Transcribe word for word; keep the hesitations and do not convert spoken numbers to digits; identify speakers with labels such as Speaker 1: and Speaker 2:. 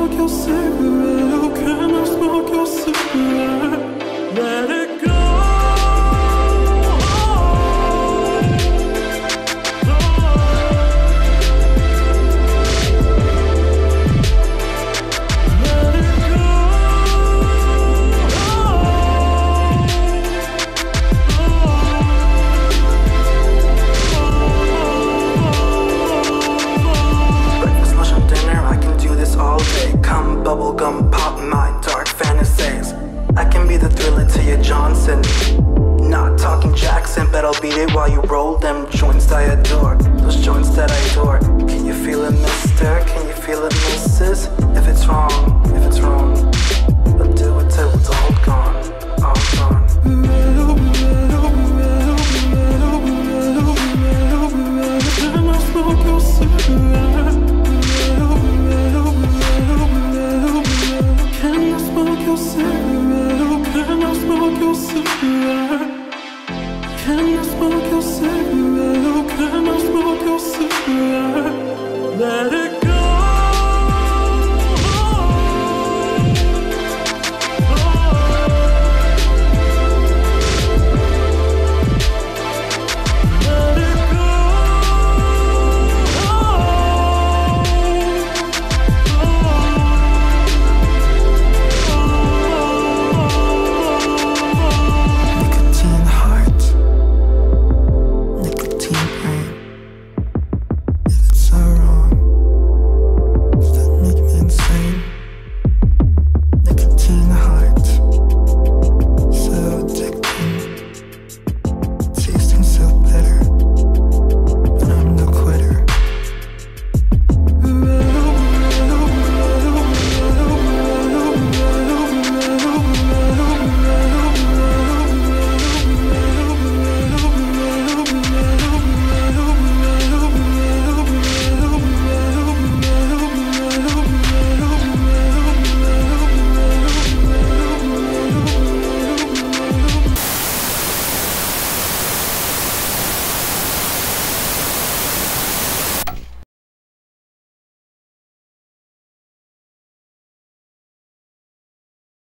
Speaker 1: smoke your cigarette? Oh, can I smoke your cigarette? Let it go. Bubblegum pop my dark fantasies. I can be the thriller to your Johnson. Not talking Jackson, but I'll beat it while you roll them joints I adore. Those joints that I adore. Can you feel it, mister? Can you feel it, missus? If it's wrong,